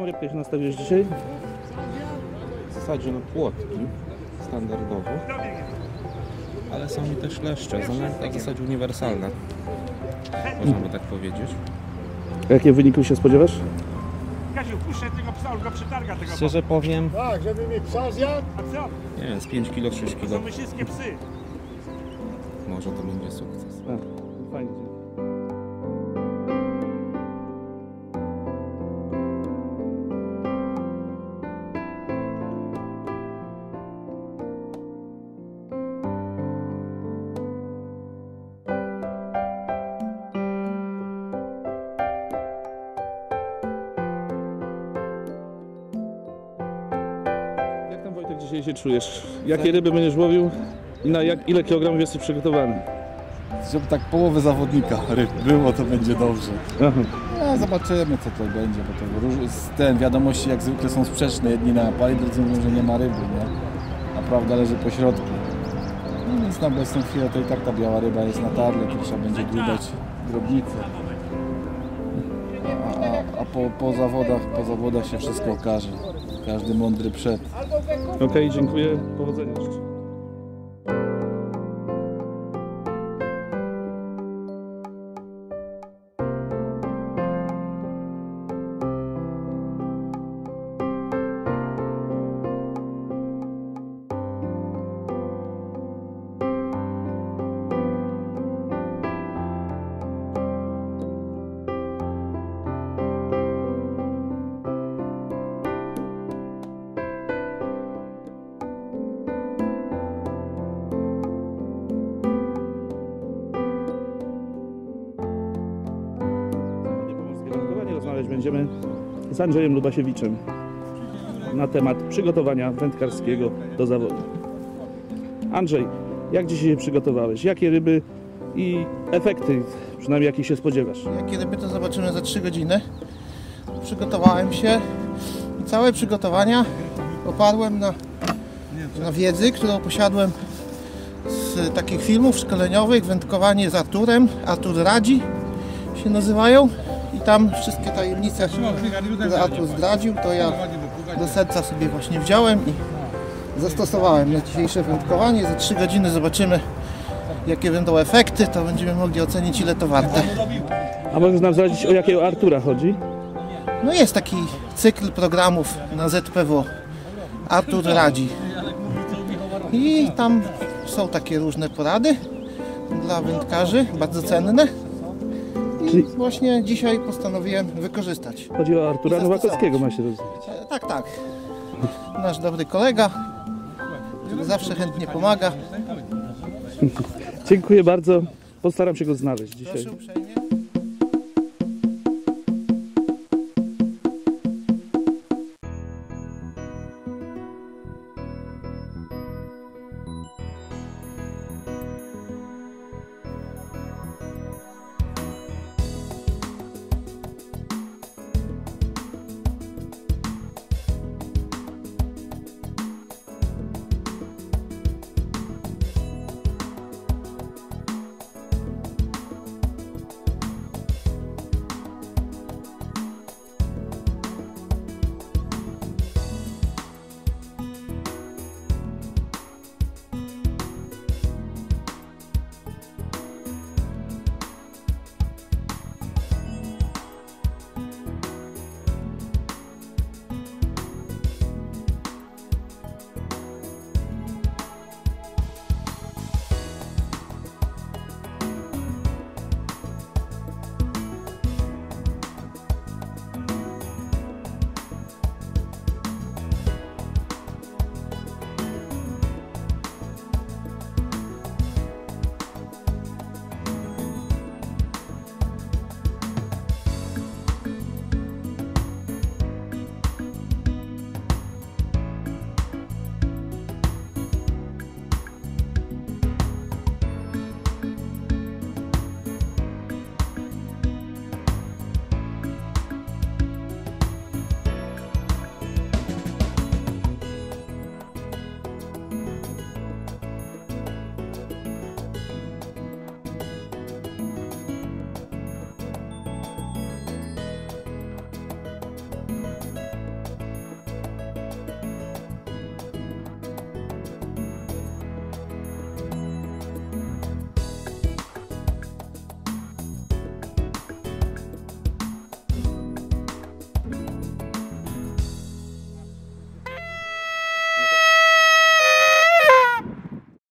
Jaką rybkę się nastawiłeś dzisiaj? W zasadzie płotki standardowo, ale są mi też leszcze, w zasadzie uniwersalne, można by tak powiedzieć. Jakie wyniki się spodziewasz? Kaziu, puszczaj tego psa, już go przetarga tego. Szczerze powiem, Tak, żeby mi psa zjadł? A co? nie wiem, z 5 kg, 6 To kg, są myśliwskie psy. może to będzie sukces. A, fajnie. Jak tam, Wojtek, dzisiaj się czujesz? Jakie ryby będziesz łowił i na ile kilogramów jesteś przygotowany? Żeby tak połowę zawodnika ryb było, to będzie dobrze. Aha. No, zobaczymy co to będzie, bo to wiadomości jak zwykle są sprzeczne. Jedni na pali, drudzy mówią, że nie ma ryby, nie? A prawda leży po środku. No więc na obecną chwilę to i tak ta biała ryba jest na tarle, to trzeba będzie dodać drobnicę. A po zawodach się wszystko okaże. Każdy mądry przed. Okej, dziękuję. Powodzenia życzę. Rozmawiać będziemy z Andrzejem Lubasiewiczem na temat przygotowania wędkarskiego do zawodu. Andrzej, jak dzisiaj się przygotowałeś? Jakie ryby i efekty, przynajmniej jakich się spodziewasz? Jakie ryby to zobaczymy za 3 godziny. Przygotowałem się i całe przygotowania oparłem na wiedzy, którą posiadłem z takich filmów szkoleniowych. Wędkowanie z Arturem, Artur radzi się nazywają. I tam wszystkie tajemnice, które Artur zdradził, to ja do serca sobie właśnie wziąłem i zastosowałem na dzisiejsze wędkowanie. Za 3 godziny zobaczymy, jakie będą efekty, to będziemy mogli ocenić, ile to warte. A możesz nam zdradzić, o jakiego Artura chodzi? No jest taki cykl programów na ZPW. Artur radzi. I tam są takie różne porady dla wędkarzy, bardzo cenne. I właśnie dzisiaj postanowiłem wykorzystać. Chodzi o Artura Nowakowskiego, ma się rozumieć. Tak, tak. Nasz dobry kolega, który zawsze chętnie pomaga. Dziękuję bardzo. Postaram się go znaleźć dzisiaj. Proszę uprzejmie.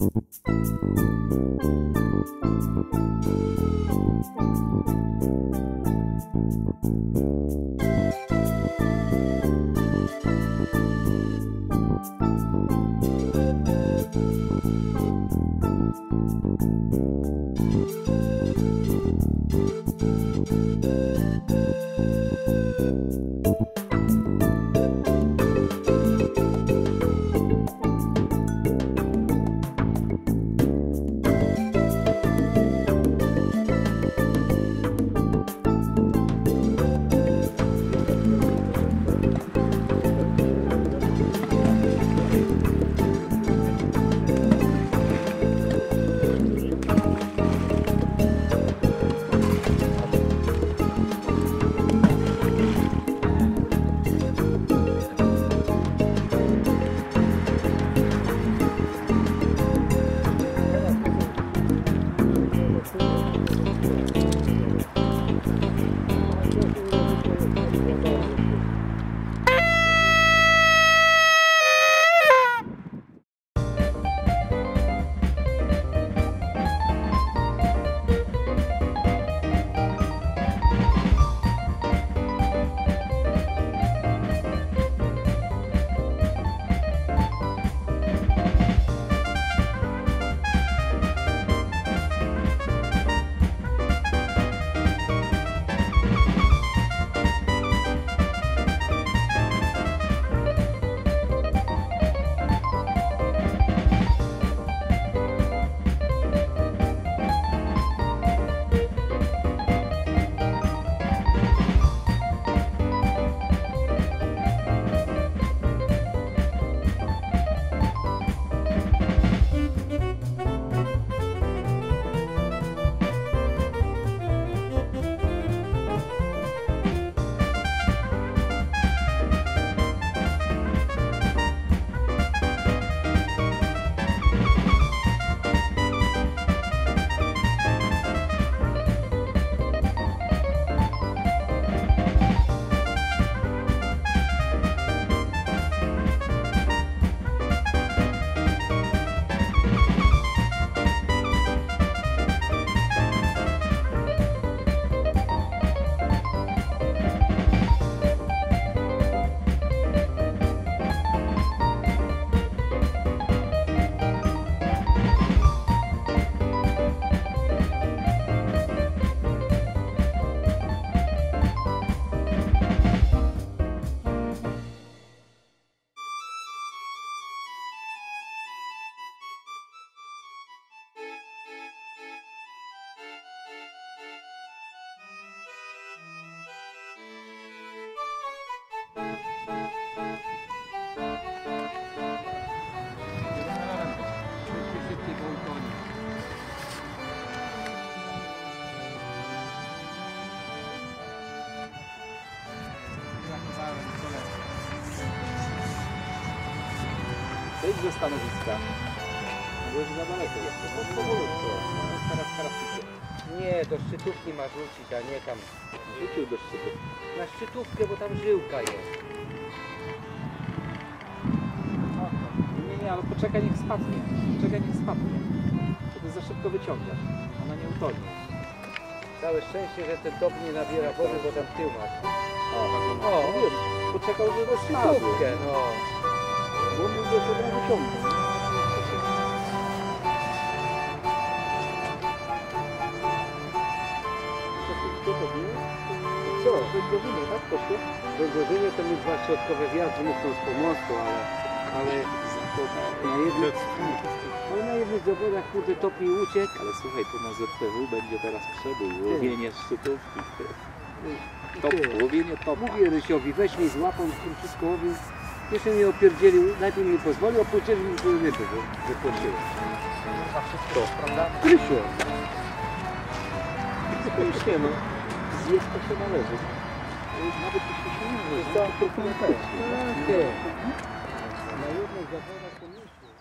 Zejdź do stanowiska. Bo już za daleko jeszcze. No powolutku. Teraz idzie. Nie, do szczytówki ma rzucić, a nie tam. Rzucił do szczytówki. Na szczytówkę, bo tam żyłka jest. Nie, ale poczekaj, niech spadnie. Poczekaj, niech spadnie. Wtedy za szybko wyciągasz. Ona nie utonie. Całe szczęście, że ten top nie nabiera wody, bo tam tył masz. O, wiesz, poczekał, że do szczytówkę, no. Bo on już od razu ciągnie. Co? Węgorzynie, tak poszło? Węgorzynie to my dwa środkowe wiatry muszą z pomostu, ale na jednych zawodach kurde topi uciekł. Ale słuchaj, tu na ZPW będzie teraz przebój, łowienie szczytówki. Top, łowienie topa. Mówię Rysiowi, weź mi z łapą, z tym wszystko łowił. Jeszcze mnie opierdzielił, najpierw mi pozwolił, a później mi tu ryby wypłaciłem. A wszystko, prawda? Rysiu. Oczywiście, no. Zjeść to się należy. Nawet jeśli się nie należy, to próbujemy też. Na jednych zawodach to nie szło.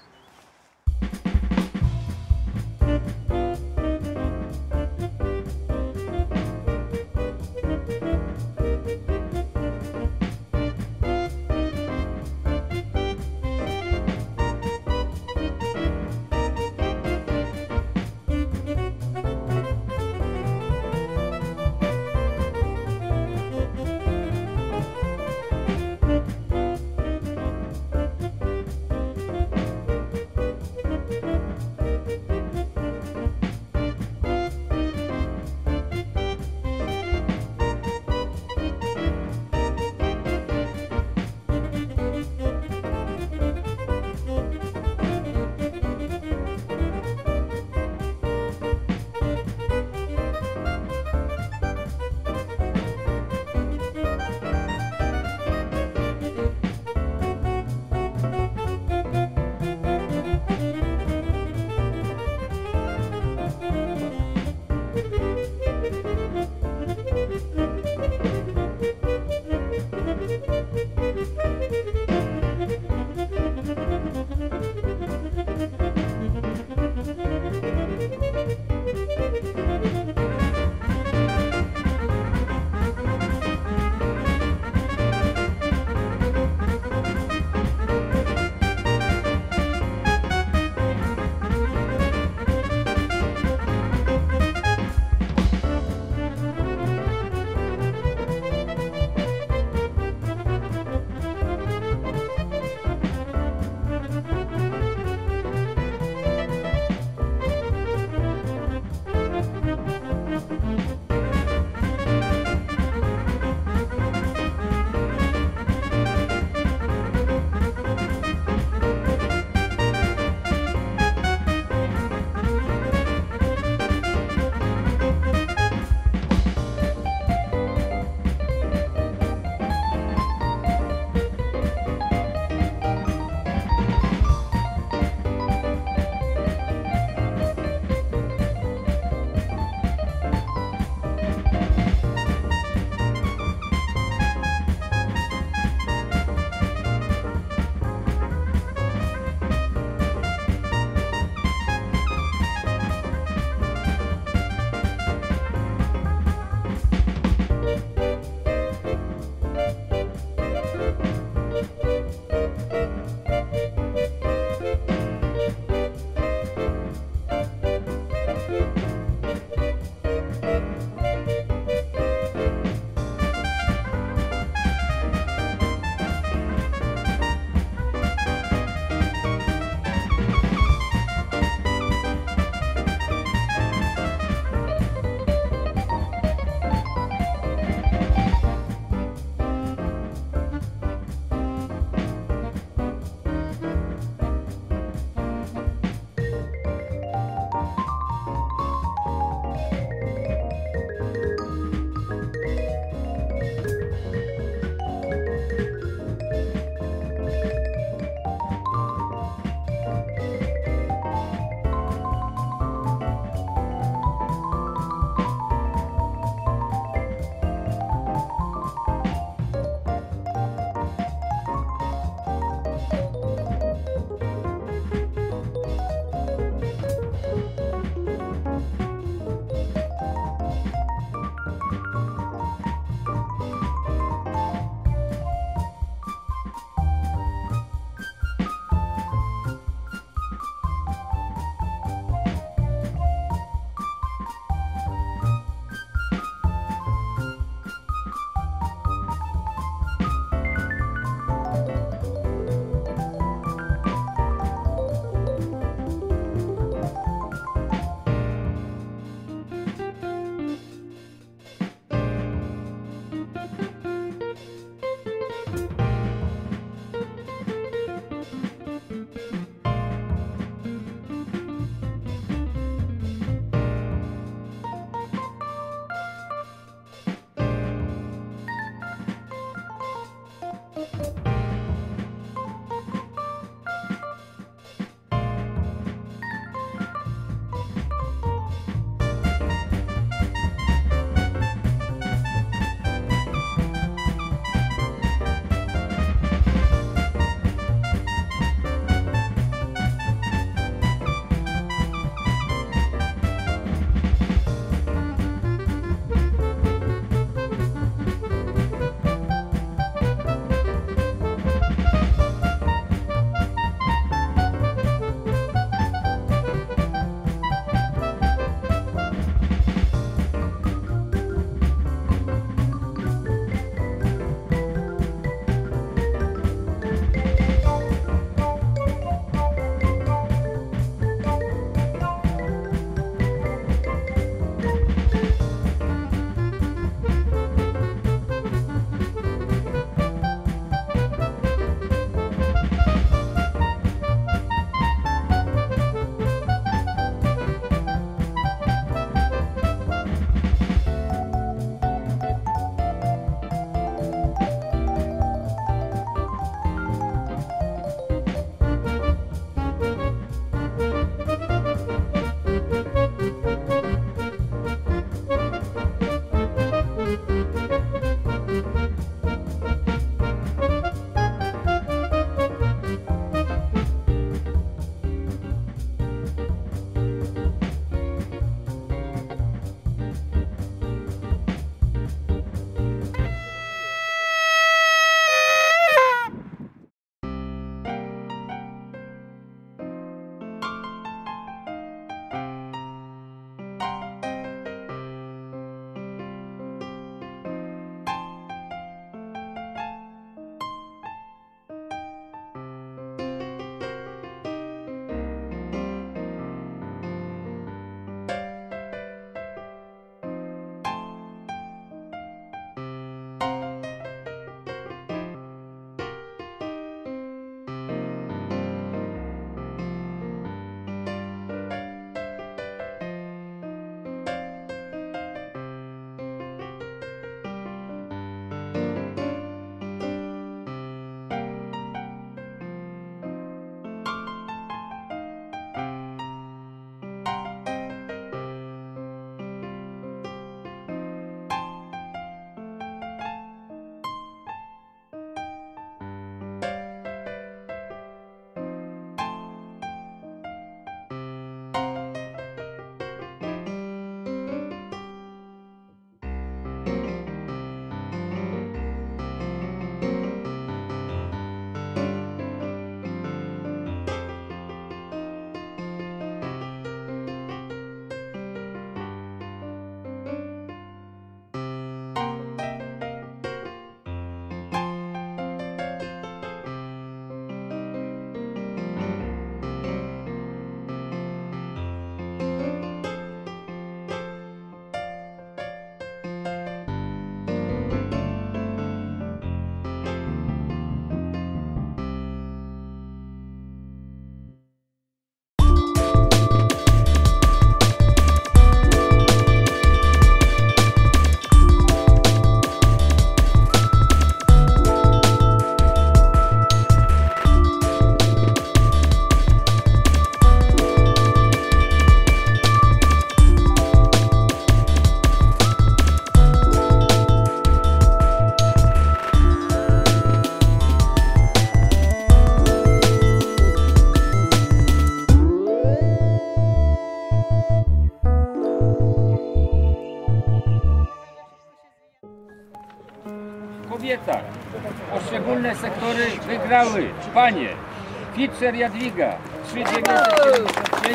inne sektory wygrały panie Fitcher Jadwiga 3975,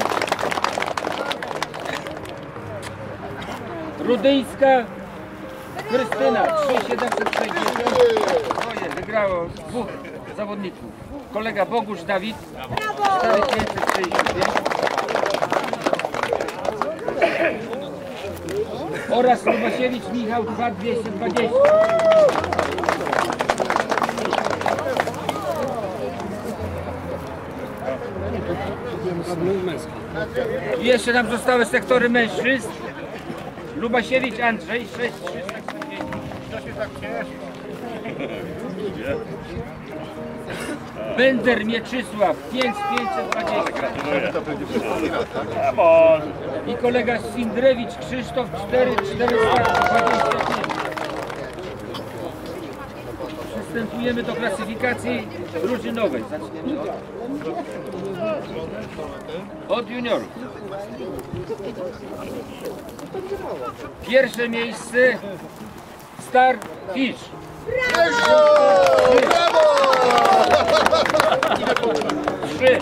Rudyńska Krystyna 3760. Wygrało dwóch zawodników. Kolega Bogusz Dawid 4565 oraz Lubasiewicz Michał 2220. I jeszcze nam zostały sektory mężczyzn. Lubasiewicz Andrzej 6340. Bender Mieczysław 5520. I kolega Sindrewicz Krzysztof 4425. Przystępujemy do klasyfikacji drużynowej. Zaczniemy od juniorów. Pierwsze miejsce Star Fish. Trzy.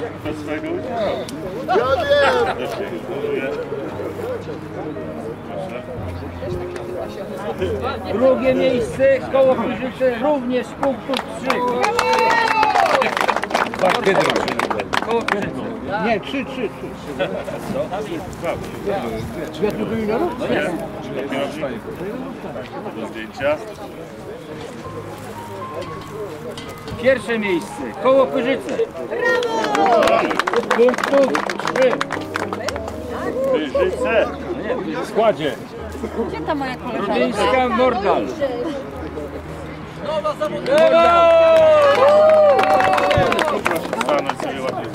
Drugie miejsce koło Pyrzyce, również punktów 3. Koło Pyrzyce. Nie, 3. Świetny do juniorów? No jest. Do zdjęcia. Pierwsze miejsce koło Pyrzyce. Punktów 3. Pyrzyce. W składzie. Gdzie ta moja koleżanka? Rudyńska Mordal. Stanąć sobie ładnie.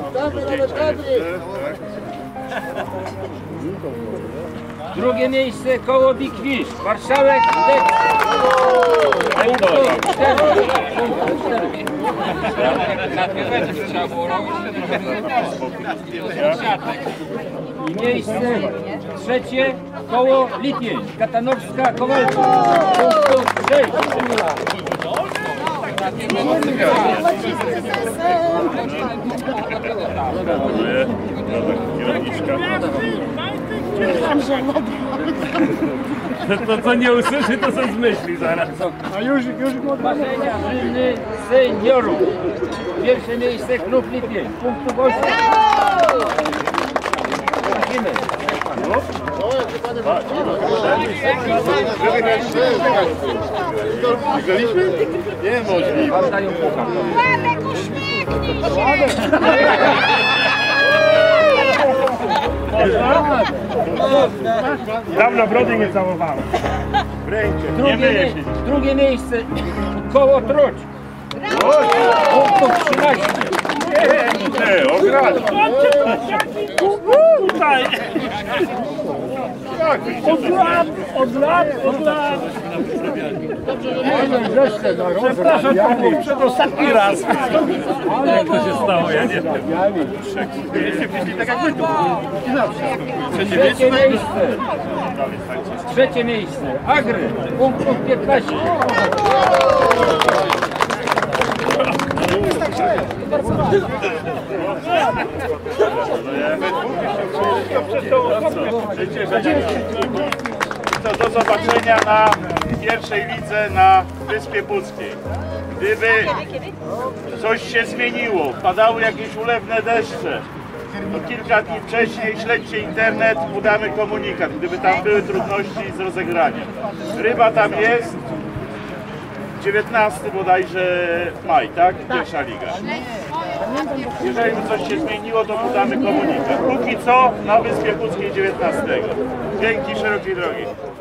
Drugie miejsce koło Big Fish. Marszałek Dek. Punktów 4. I miejsce trzecie koło Lipień. Katanowska Kowalczyk. Punktów 6. To co nie usłyszy, to są zmyśli zaraz. A już marzenia Żyny seniorów. Pierwsze miejsce klub Lipień. Punktów 8. Zobaczymy. Nie możliwe. Dają puchar. Ładek, uśmiechnij się! Dawno brody nie całowałem. Drugie miejsce koło Truć. Punktów 13. Nie, ograć. Tutaj. Od lat. Przepraszam panu, przedostatni raz. Jak to się stało, ja nie wiem. Tak jak my tu. Trzecie miejsce. Agry. Punktów 15. To do zobaczenia na pierwszej lidze na Wyspie Puckiej. Gdyby coś się zmieniło, padały jakieś ulewne deszcze, to kilka dni wcześniej śledźcie internet, udamy komunikat, gdyby tam były trudności z rozegraniem. Ryba tam jest, 19 bodajże maj, tak? Pierwsza liga. Jeżeli coś się zmieniło, to podamy komunikat. Póki co na Wyspie Puckiej 19. Dzięki, szerokiej drogi.